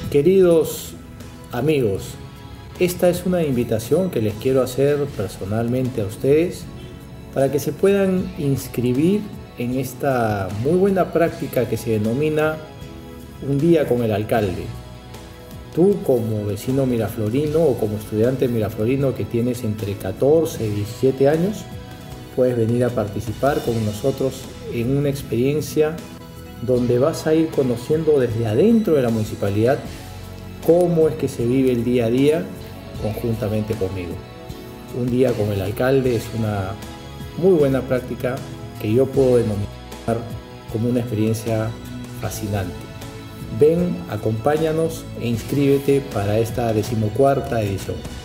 Queridos amigos, esta es una invitación que les quiero hacer personalmente a ustedes para que se puedan inscribir en esta muy buena práctica que se denomina Un día con el alcalde. Tú como vecino miraflorino o como estudiante miraflorino que tienes entre 14 y 17 años, puedes venir a participar con nosotros en una experiencia donde vas a ir conociendo desde adentro de la municipalidad cómo es que se vive el día a día conjuntamente conmigo. Un día con el alcalde es una muy buena práctica que yo puedo denominar como una experiencia fascinante. Ven, acompáñanos e inscríbete para esta 14ª edición.